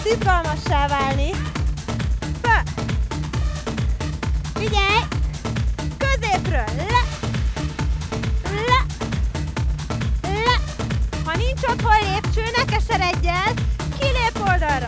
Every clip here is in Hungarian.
kezd izgalmassá válni. Föl. Figyelj! Középről. Le. Le. Le. Ha nincs otthon lépcső, ne keseredj el. Kilép oldalra.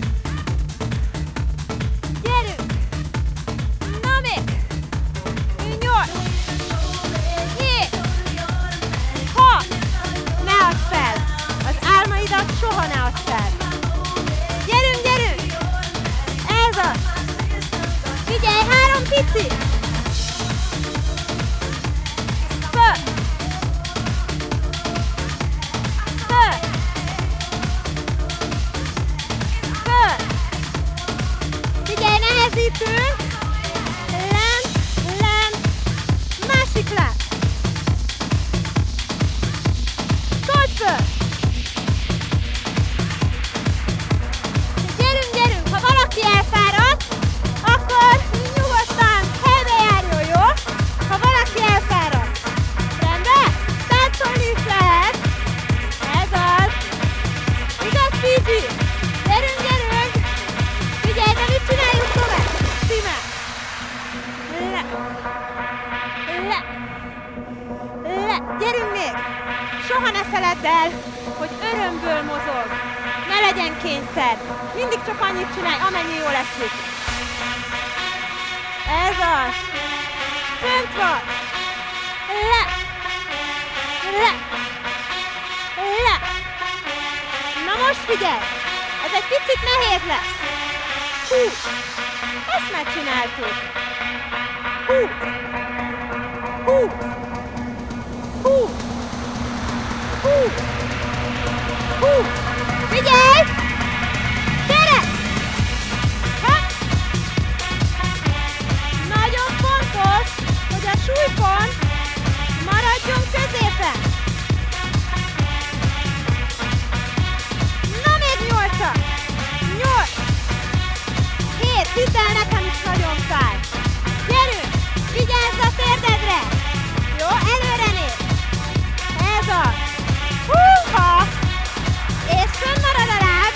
Gyerünk. Na még. 8. 7. 6. Ne add fel. Az álmaidat soha ne add fel. Gyerünk, gyerünk. Ez az. Figyelj, 3 pici. Föl. Föl. Föl. Figyelj, nehezítünk. Lent, lent. Másik lent. Told föl. Gyerünk, gyerünk. Ha valaki elfáradt, akkor nyugodtan helybe járjon, jó? Ha valaki elfáradt. Rendben? Táncolni is lehet. Ez az. Igaz, Fiji? Gyerünk, gyerünk. Figyelj, de mit csináljuk tovább? Szíme. Le. Le. Le. Gyerünk még. Soha ne feledd el, hogy örömből mozog. Ne legyen kényszer. Mindig csak annyit csinálj, amennyi jól esik. Ez az. Fönt vagy. Le. Le. Le. Na most figyelj. Ez egy picit nehéz lesz. 20. Ezt megcsináltuk. 20. 20. 20. 20. 20. Figyelj! Gyere! Ha! Nagyon fontos, hogy a súlypont maradjon középen. Na még 8-at! 8! 7! Hidd el, nekem is nagyon fáj. Gyerünk! Figyelj a térdedre! Jó, előre néz! Ez az! Húha! És fönnmarad a láb!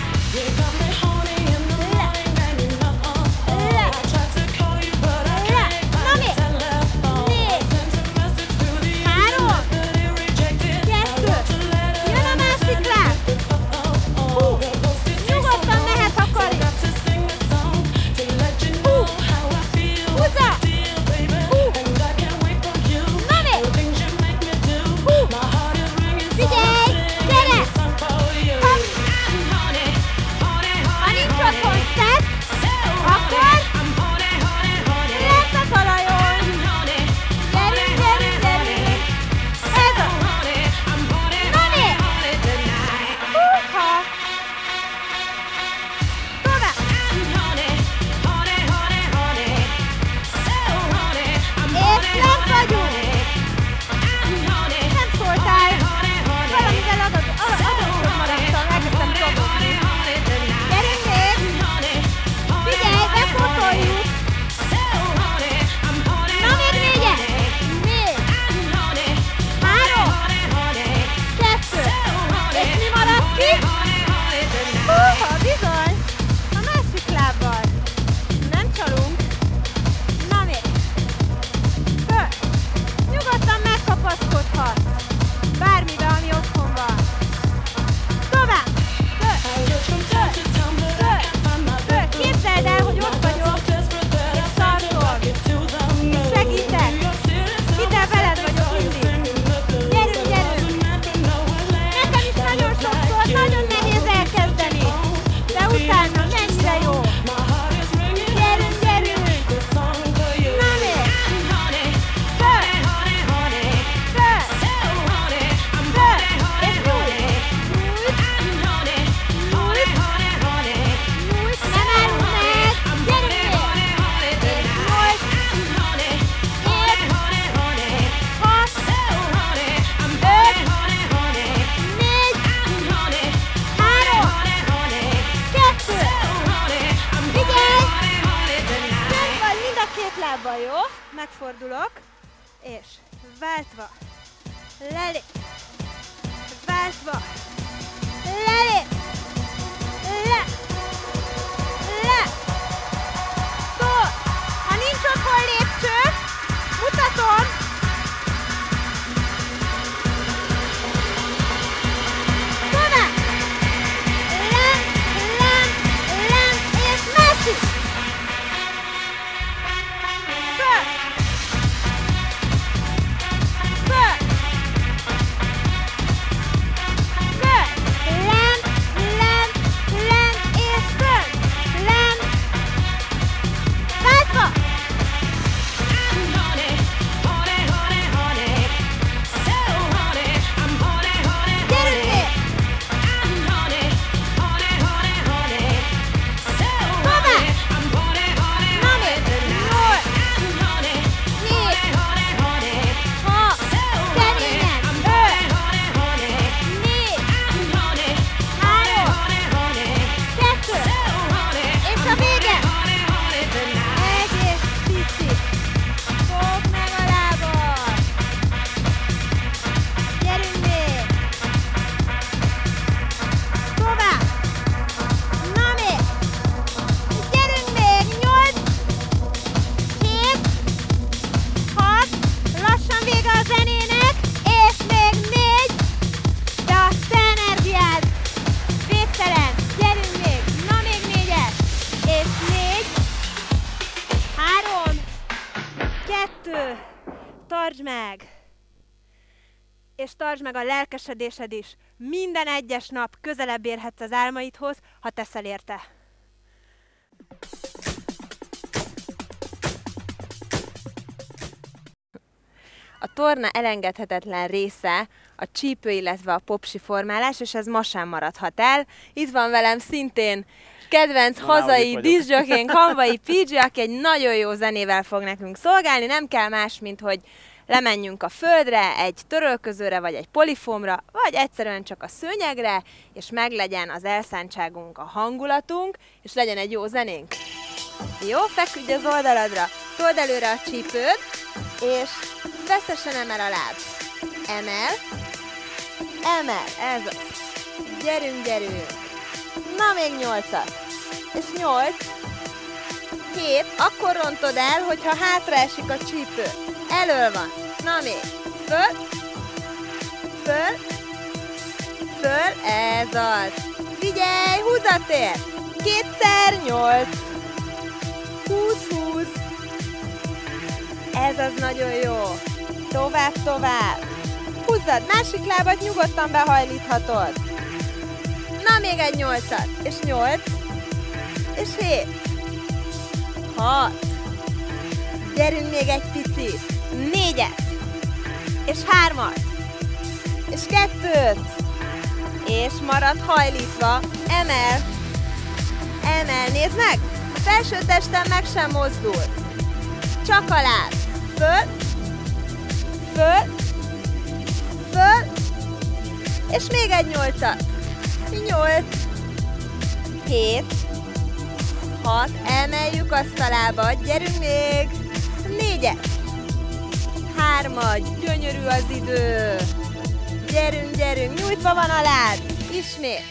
lábbal, jó? Megfordulok, és váltva, lelép, váltva, lelép, le. tartsd meg! És tartsd meg a lelkesedésed is. Minden egyes nap közelebb érhetsz az álmaidhoz, ha teszel érte. A torna elengedhetetlen része a csípő, illetve a popsi formálás, és ez ma sem maradhat el. Itt van velem szintén kedvenc hazai diszjokénk, Hamvai PJ, aki egy nagyon jó zenével fog nekünk szolgálni. Nem kell más, mint hogy lemenjünk a földre, egy törölközőre, vagy egy polifómra, vagy egyszerűen csak a szőnyegre, és meglegyen az elszántságunk, a hangulatunk, és legyen egy jó zenénk. Jó, feküdj az oldaladra, told előre a csípőd, és feszesen emel a láb. Emel, emel, ez az. Gyerünk, gyerünk. Na, még 8-at. És 8, 7, akkor rontod el, hogyha hátra esik a csípő. Elől van. Na még. Föl, föl, föl, ez az. Figyelj, húzatér. 2x8. 20-20. Ez az nagyon jó. Tovább, tovább. Húzzad, másik lábat nyugodtan behajlíthatod. Na, még egy 8-at. És 8. És 7. 6. Gyerünk még egy picit. 4-et. És 3-at. És 2-t. És marad hajlítva. Emel. Emel, nézd meg! A felső testem meg sem mozdul. Csak a láb. Föl. Föl. Föl. És még egy 8-at. 8. 7. 6. Emeljük azt a lábat. Gyerünk még. 4-et. 3-at. Gyönyörű az idő. Gyerünk, gyerünk. Nyújtva van a láb. Ismét.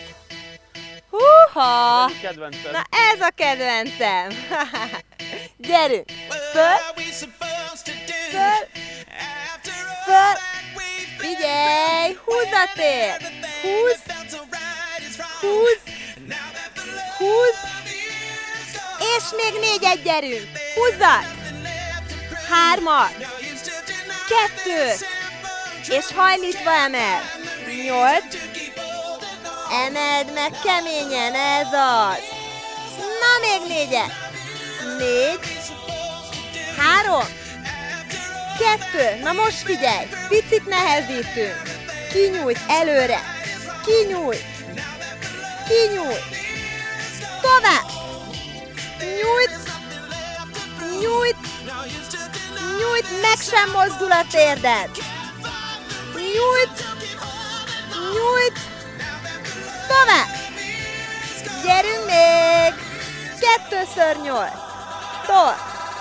Húha! Na ez a kedvencem. Gyerünk. Föl. Föl. Föl. Figyelj. Húzatér. Húz. Húz. Húz. És még 4-et gyerünk. Húzzad. 3-at. 2. És hajlítva emel. 8. Emeld meg keményen, ez az. Na, még 4-et. 4. 3. 2. Na most figyelj. Picit nehezítünk. Kinyújt előre. Kinyújt. Kinyújt. Tovább. Nyújt. Nyújt. Nyújt, meg sem mozdul a térded. Nyújt. Nyújt. Tovább. Gyerünk még. 2x8. Tol.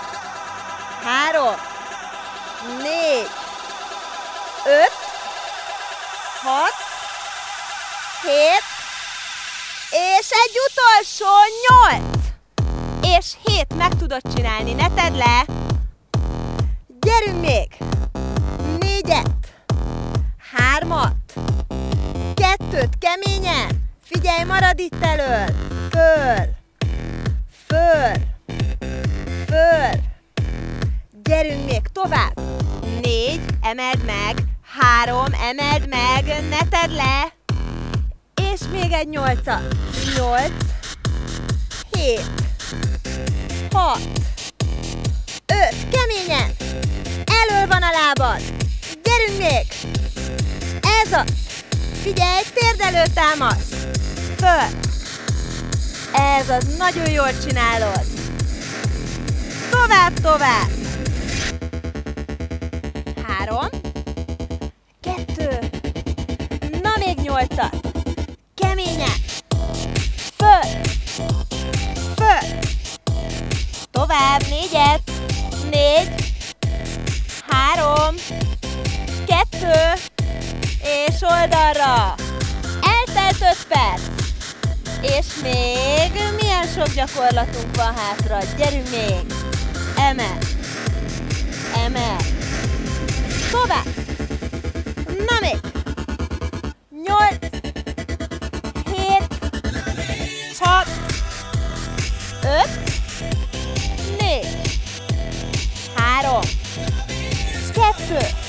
3. 4. 5. 6. 7. És egy utolsó 8. És 7 meg tudod csinálni, ne tedd le. Gyerünk még. 4-et. 3-at. 2-t keményen. Figyelj, marad itt elől. Föl. Föl. Föl. Gyerünk még tovább. 4, emeld meg. 3, emeld meg. Ne tedd le. És még egy 8-at. 8. 7. 6. 5. Keményen. Elől van a lábad. Gyerünk még. Ez az. Figyelj, térd elő támasz. Föl. Ez az, nagyon jól csinálod. Tovább, tovább. 3. 2. Na, még 8-at. Keményen. Föl. Föl. Tovább, 4-et. 4. 3. 2. És oldalra. Eltelt 5 perc. És még milyen sok gyakorlatunk van hátra. Gyerünk még. Emel. Emel. Tovább. Na még. 8. 7. 6. 5. 4. 3. 2.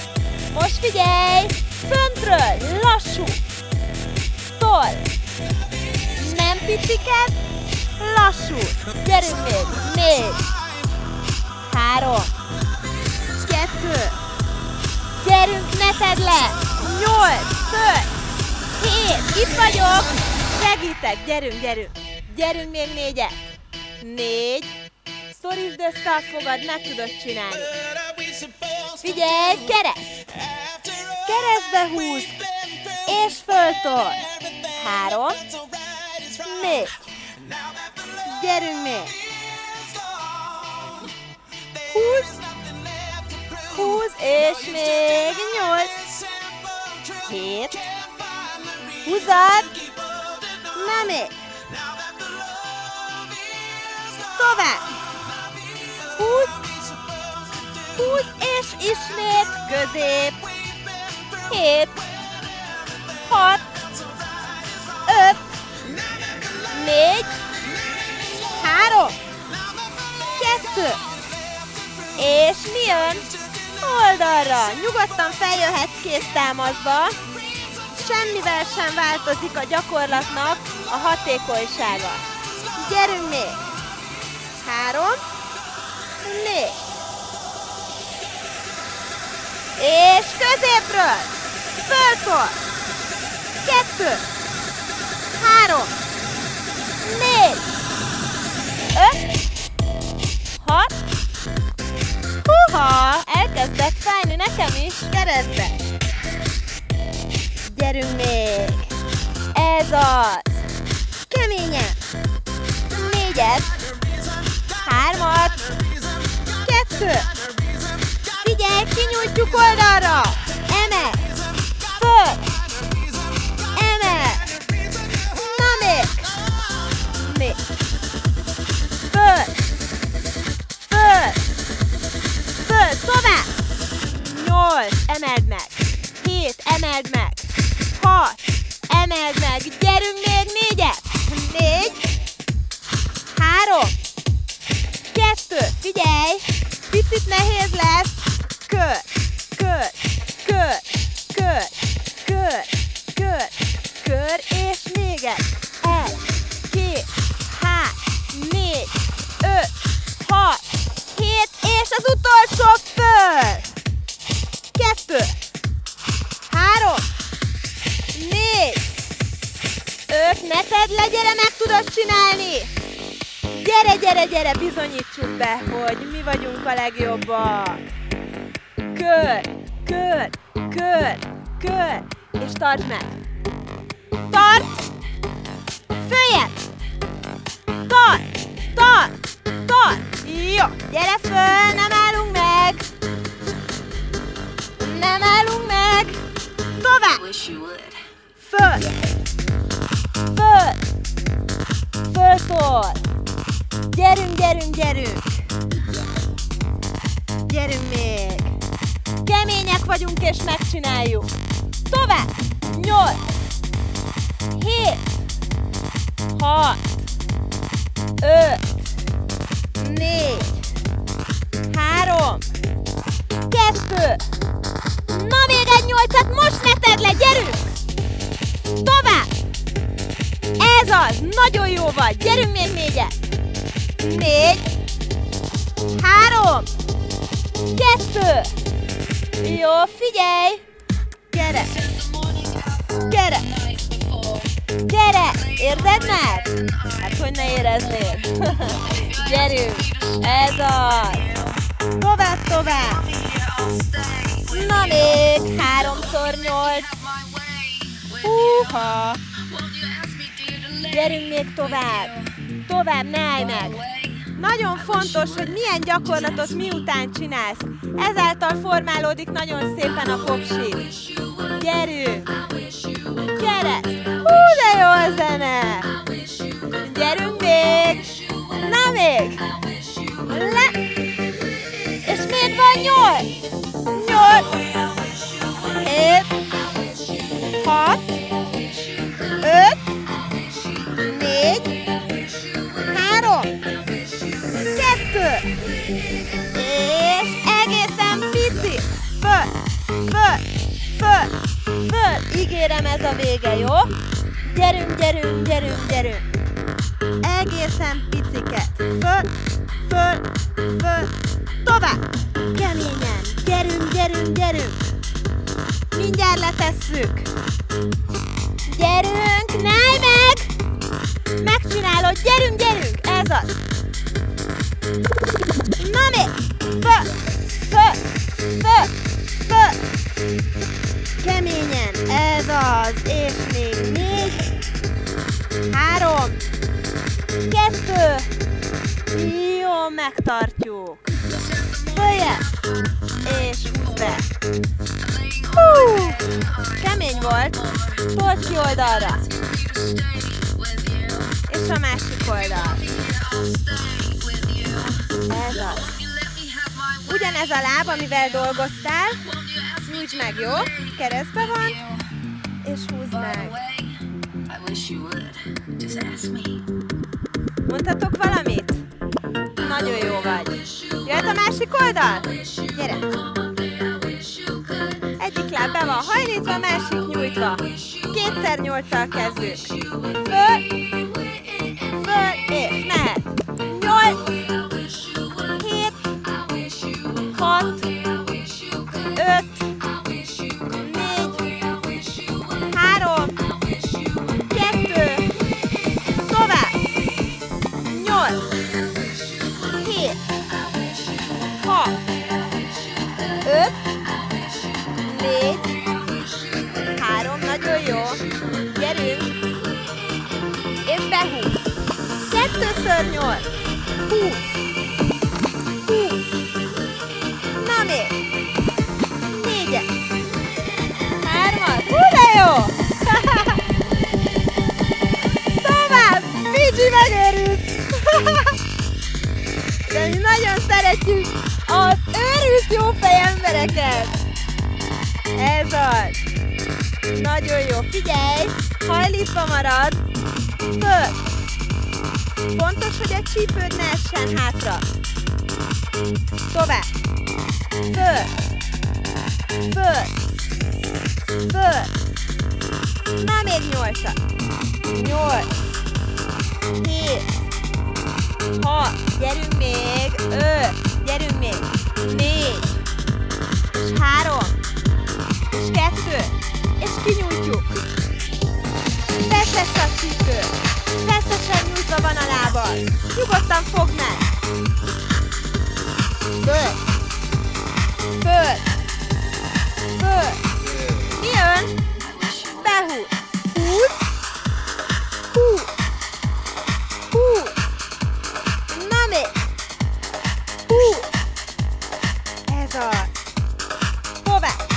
Most figyelj! Föntről, lassú! Tol! Nem piciket, lassú! Gyerünk még! 4, 3, 2, gyerünk, ne tedd le! 8, 5, 7, itt vagyok! Segítek, gyerünk, gyerünk! Gyerünk még 4-et! 4, szorítsd össze a fogad, meg tudod csinálni! Figyelj, kereszt! Keresztbe húz, és föltol! 3, 4, gyerünk még! Húz, és még 8, 7, húzad, na még! Tovább! Húz, és ismét közép! 7, 6, 5, 4, 3, 2, és mi jön? Oldalra! Nyugodtan feljöhetsz kéztámaszba, semmivel sem változik a gyakorlatnak a hatékonysága. Gyerünk még! 3, 4, és középről! Föltol! 2, 3, 4, 5, 6, húha! Elkezdett fájni nekem is, keresztbe! Gyerünk még! Ez az! Keményen! 4-et! 3-at! 2! Figyelj, kinyújtjuk oldalra! Emel! Föl! Emel! Na még! Még! Föl! Föl! Föl! Tovább! 8! Emeld meg! 7! Emeld meg! 6! Emeld meg! Gyerünk még 4-et! 4! 3! 2! Figyelj! Picit nehéz lesz! Kör! Kör! Kör! Kör! Kör! Kör! Kör! És még egy! 1, 2, 3, 4, 5, 6, 7, és az utolsó föl! 2, 3, 4, 5, ne tedd le, gyere, meg tudod csinálni! Gyere, gyere, gyere, bizonyítsuk be, hogy mi vagyunk a legjobbak! Kör, kör, kör, kör, és tartsd meg! Tart! Följebb! Tart! Tart! Tart! Jó! Gyere föl, nem állunk meg! Nem állunk meg! Tovább! Föl! Föl! Föltol! Gyerünk, gyerünk, gyerünk! Gyerünk még! Kemények vagyunk és megcsináljuk! Tovább! 8, 7, 6, 5, 4, 3, 2, na még egy 8-at, most ne tedd le, gyerünk! Tovább! Ez az, nagyon jó vagy, gyerünk még 4-et! 4, 3, 2, jó, figyelj! Gyere! Gyere! Gyere! Érzed már? Hát hogy ne éreznél? Gyerünk! Ez az! Tovább, tovább! Na még! 3x8! Húha! Gyerünk még tovább! Tovább, ne állj meg! Nagyon fontos, hogy milyen gyakorlatot miután csinálsz. Ezáltal formálódik nagyon szépen a popsi. Gyerünk! Gyere! Hú, de jó a zene! Gyerünk még! Na még! Le! És még van 8! 8! 7! 6! 5! 4! 3! 2! És egészen pici! Föl! Föl! kérem, ez a vége, jó? Gyerünk, gyerünk, gyerünk, gyerünk. Egészen piciket. Föl, föl, föl. Tovább. Keményen. Gyerünk, gyerünk, gyerünk. Mindjárt letesszük. Gyerünk, ne állj meg! Megcsinálod, gyerünk, gyerünk. Ez az. Na még. Föl, föl, föl, föl. Keményen, ez az, és még 4, 3, 2, jó, megtartjuk. Följebb, és húzd be. Hú, kemény volt, told ki oldalra. És a másik oldal. Ez az. Ugyanez a láb, amivel dolgoztál, nyújtsd meg, jó? Keresztbe van, és húzd meg. Mondhatok valamit? Nagyon jó vagy. Jöhet a másik oldal? Gyere! Egyik láb be van hajlítva, másik nyújtva. 2x8-al kezdünk. Föl, föl, és mehet. 8, 7, 6, 5, 4, 3, 2, tovább. 8, 7, 6, 5, 4, 3, nagyon jó. Gyerünk. És behúz. 2x8. 20. 20. Na még. 4-et. 3-at. Hú, de jó! Tovább! Fiji megőrült! De mi nagyon szeretjük az őrült jó fej embereket! Ez az! Nagyon jó! Figyelj! Hajlítva marad! Föl! Fontos, hogy a csípőd ne essen hátra. Tovább! Föl! Föl! Föl! Na még 8-at! 8! 7! 6! Gyerünk még! 5! Gyerünk még! 4! És 3! És 2! És kinyújtjuk! Feszes a csípő! Feszesen nyújtva van a lábad! Nyugodtan fogd meg! Föl! Föl! Föl! Mi jön? Behúz! Húz! Húz! Húz! Na még! Húz! Ez az! Tovább!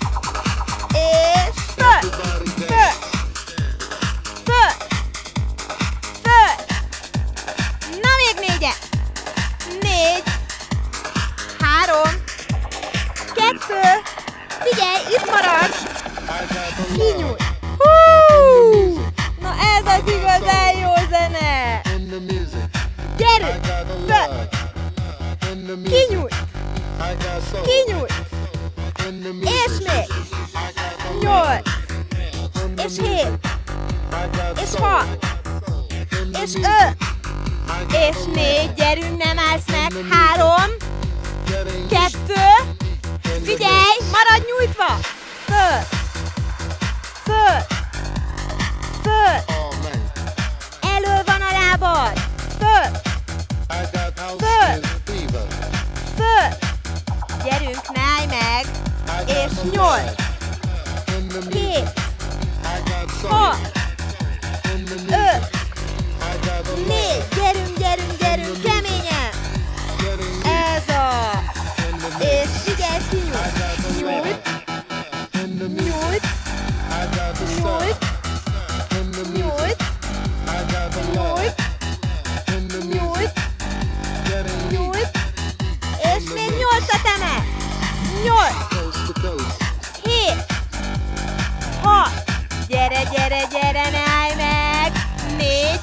És föl! Föl! Föl! Föl! Na még 4-et! 4! 3! 2! Figyelj, itt maradj! Kinyújj! Hú! Na ez az igazán jó zene! Gyerünk! Föl! Kinyújj! Kinyújj! És még! 8! És 7! És 6! És 5! És 4! Gyerünk, nem állsz meg! 3! 2! Figyelj! Maradj nyújtva! Föl! Föl! Föl! Elől van a lábad! Föl! Föl! Föl! Gyerünk, ne állj meg! És 8! 7! 6! 5! 4! Gyerünk, gyerünk, gyerünk! Keményen! Ez a... És figyelj, kinyújt! Nyújt! Nyújt! Nyújt! Nyújt! Nyújt! Nyújt! Nyújt! És még 8-at emel! 8! 7! 6! Gyere, gyere, gyere, ne állj meg! 4!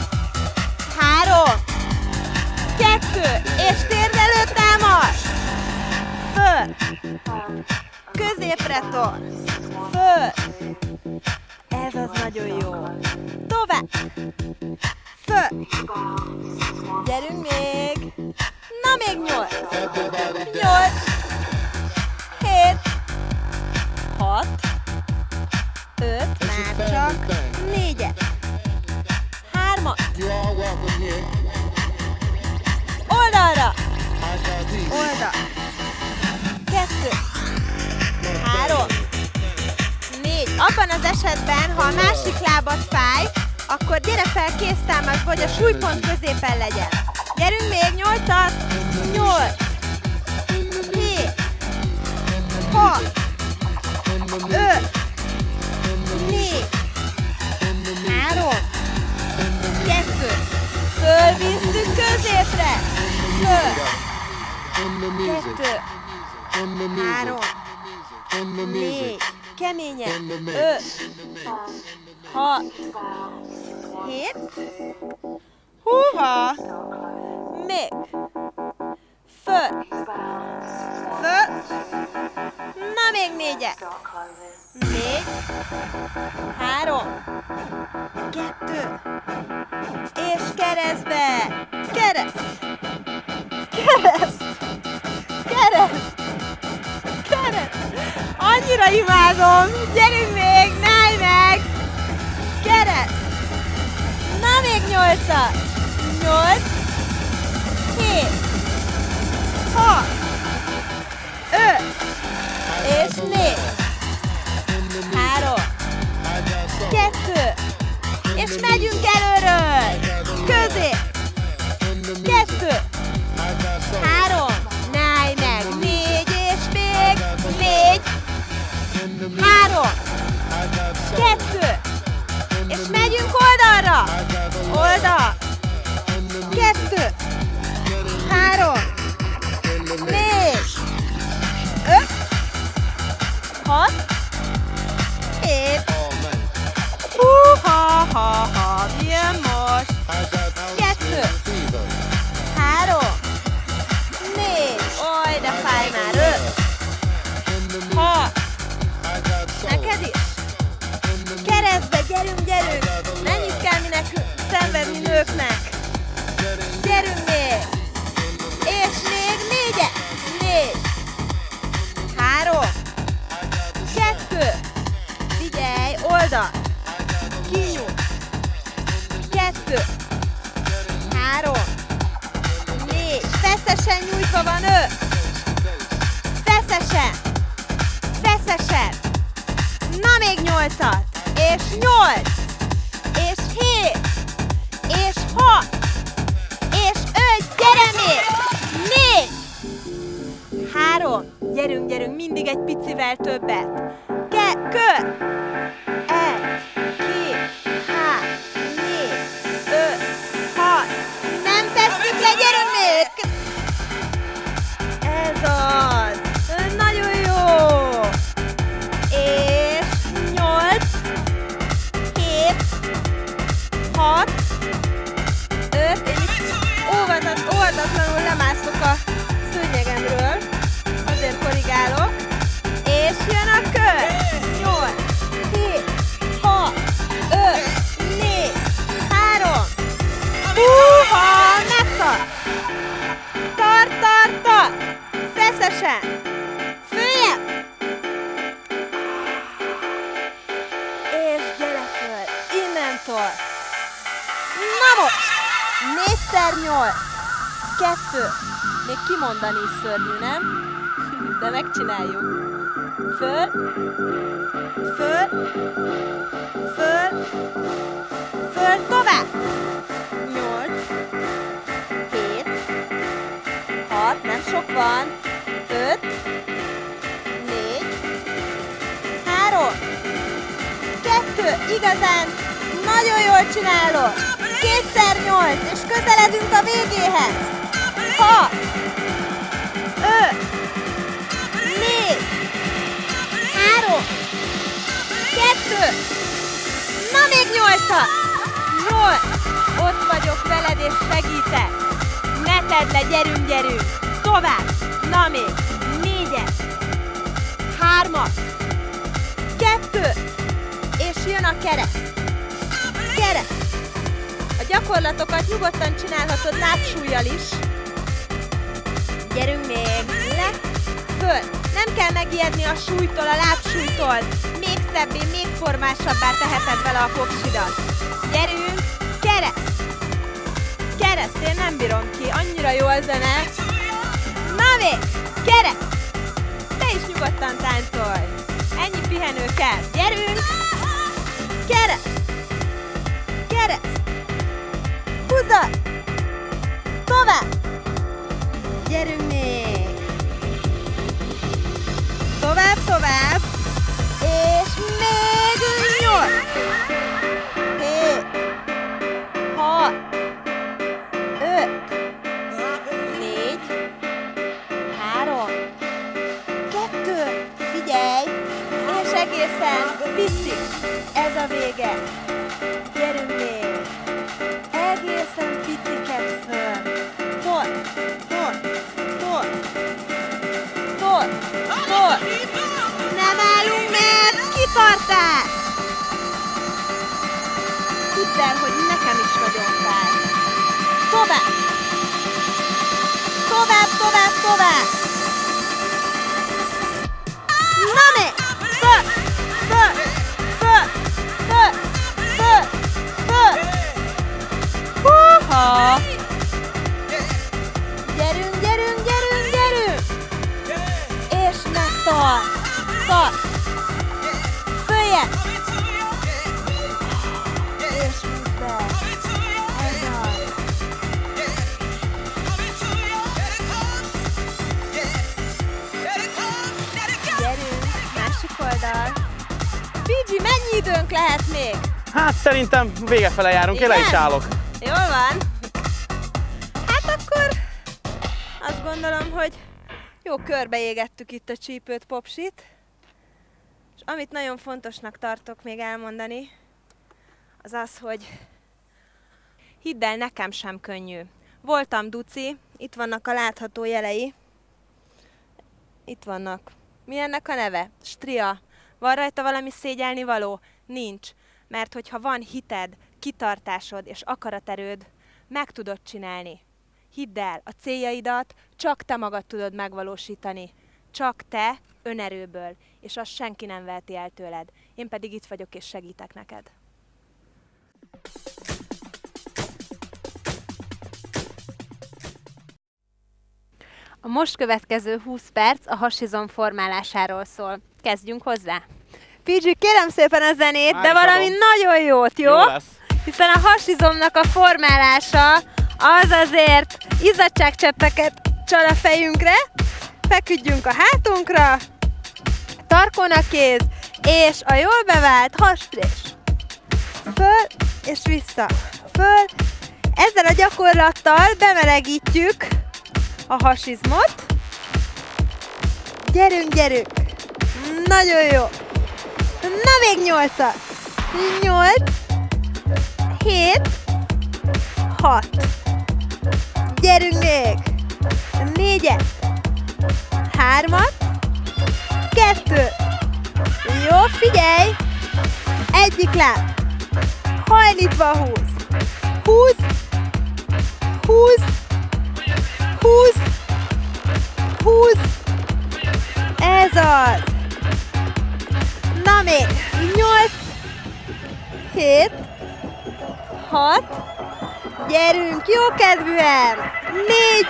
3! 2! És térdelő támasz! Föl! Középre tol! Föl. Ez az nagyon jó. Tovább. Föl. Gyerünk még. Na még 8. 8. 7. 6. 5. Már csak 4-et. 3-at. Oldalra. Oldal. 2. 3. 4. Abban az esetben, ha a másik lábad fáj, akkor gyere fel kéztámaszba, hogy a súlypont középen legyen. Gyerünk még 8-at. 8. 7. 6. 5. 4. 3. 2. Fölvisszük középre. Föl. 2. 3. 4. Keményen. 5. 6. 7. Húha! Még. Föl. Föl. Na még 4-et. 4. 3. 2. És keresztbe. Kereszt. Kereszt. Kereszt. Kereszt. Annyira imádom. Gyerünk még, állj meg. Kereszt. Na még 8-at. 8. 7. 6. 5. És 4. 3. 2. És megyünk előről. Közé. 2. 3. Ne állj meg. 4 és még. 4. 3. 2. És megyünk oldalra. Oldal. 2. 3. 4. 5. 6. 7. Húha-ha-ha. Jön most. 2. 3. 4. Oj, de fáj már. 5. 6. Neked is. Keresztbe, gyerünk, gyerünk. Mennyit kell mi nekünk szenvedni nőknek. Gyerünk még. És még 4-et. 4. 3. 2. Figyelj, oldal. Kinyújt. 2. 3. 4. Feszesen nyújtva van 5. Feszesen. Feszesen. Na még 8-at. És 8. És 7. És 6. És 5. Gyere még. 4. 3. Gyerünk, gyerünk. Mindig egy picivel többet. Kör. 1. 2. 3. 4. 5. 6. Nem tesszük le, gyerünk még. Ez az. Nagyon jó. És 8. 7. 6. 5. Én itt óvatlanul lemászok a szőnyegemről. Azért korrigálok. És jön a kör. 8. 7. 6. 5. 4. 3. Húha! Megtart! Tart, tart, tart! Feszesen! Följebb! És gyere föl! Innentől! Na most! 4x8! 2. Még kimondani is szörnyű, nem? De megcsináljuk. Föl! Föl! Föl! Föl! Tovább! 8. 7. 6. Nem sok van. 5. 4. 3. 2. Igazán nagyon jól csinálod. 2x8. És közeledünk a végéhez. 6. 5. 4. 3. 2. Na még 8-at. 8. Ott vagyok veled és segítek. Ne tedd le, gyerünk, gyerünk. Tovább. Na még. 4-et. 3-at. 2, és jön a kereszt. Kereszt. A gyakorlatokat nyugodtan csinálhatod lábsúllyal is. Gyerünk még, le, föl. Nem kell megijedni a súlytól, a lábsúlytól. Még szebbé, még formásabbá teheted vele a popsidat. Gyerünk, kereszt. Kereszt, én nem bírom ki, annyira jó a zene. Na még, kereszt. Te is nyugodtan táncolj. Ennyi pihenő kell. Gyerünk, kereszt. Kereszt. Húzat. Tovább. Gyerünk még. Tovább, tovább. És még 8. 7. 6. 5. 4. 3. 2. Figyelj. És egészen pici. Ez a vége. Gyerünk még. Egészen piciket föl. Tol. Tol. Tol. Tol. Tol. Nem állunk meg. Kitartás. Tudd el, hogy nekem is nagyon fáj. Tovább. Tovább, tovább, tovább. Na még. Föl. Föl. Föl. Föl. Föl. Föl. Húha. Gyerünk, gyerünk, gyerünk, gyerünk. És megtart. Tart. Följebb. És húzd be. Ez az. Gyerünk, másik oldal. Fiji, mennyi időnk lehet még? Hát szerintem vége fele járunk, én le is állok. Jól van. Hát akkor azt gondolom, hogy jó körbeégettük itt a csípőt, popsit. És amit nagyon fontosnak tartok még elmondani, az az, hogy hidd el, nekem sem könnyű. Voltam duci, itt vannak a látható jelei. Itt vannak. Mi ennek a neve? Stria. Van rajta valami szégyelnivaló? Nincs. Mert hogyha van hited, kitartásod és akaraterőd, meg tudod csinálni. Hidd el, a céljaidat csak te magad tudod megvalósítani. Csak te, önerőből. És azt senki nem veheti el tőled. Én pedig itt vagyok és segítek neked. A most következő 20 perc a hasizom formálásáról szól. Kezdjünk hozzá. Fiji, kérem szépen a zenét, de valami nagyon jót, jó? Jó lesz. Hiszen a hasizomnak a formálása az azért izzadságcseppeket csal a fejünkre, feküdjünk a hátunkra, tarkon a kéz, és a jól bevált hasfrés. Föl és vissza. Föl. Ezzel a gyakorlattal bemelegítjük a hasizmot. Gyerünk, gyerünk! Nagyon jó! Na még 8-at! 8, 7, 6. Gyerünk még! 4-et, 3-at, 2. Jó, figyelj! Egyik láb. Hajlítva húz. Húz. Húz. Húz. Húz. Ez az. Na még. 8, 7, 6. Gyerünk, jó kedvűen. 4,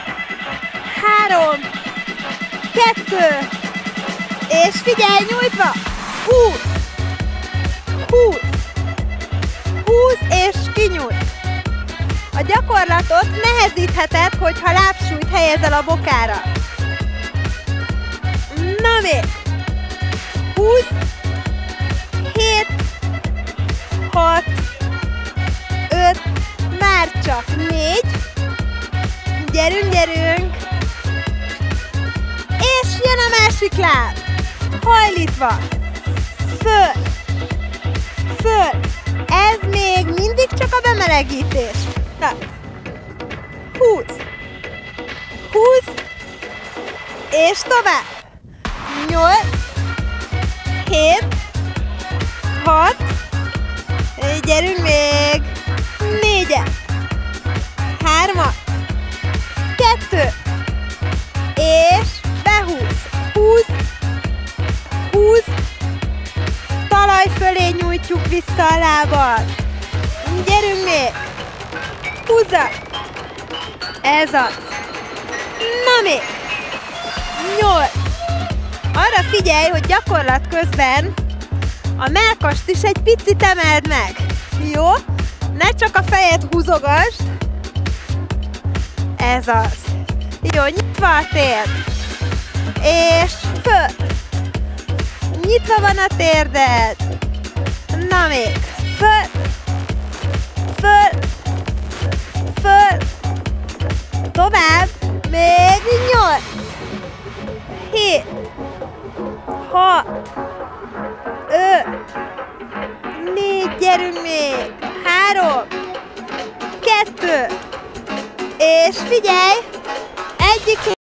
3, 2. És figyelj, nyújtva. Húz. Húz. Húz és kinyújt. A gyakorlatot nehezítheted, hogyha lábsúlyt helyezel a bokára. Na még! 20, 7, 6, 5, már csak 4. Gyerünk, gyerünk! És jön a másik láb. Hajlítva. Föl. Föl. Ez még mindig csak a bemelegítés. Na. Húz. Húz. És tovább. 8, 7, 6, gyerünk még, 4-et, 3-at, 2, és behúz, 20, talaj fölé nyújtjuk vissza a lábat. Gyerünk még, 20-at, ez az. Na még, 8. Arra figyelj, hogy gyakorlat közben a mellkast is egy picit emeld meg. Jó? Ne csak a fejed húzogasd. Ez az. Jó, nyitva a térd. És föl. Nyitva van a térded. Na még. Föl. Föl. Föl. Tovább. Még 8. 7. 6. 5. 4. Gyerünk még. 3. 2. És figyelj! Egyik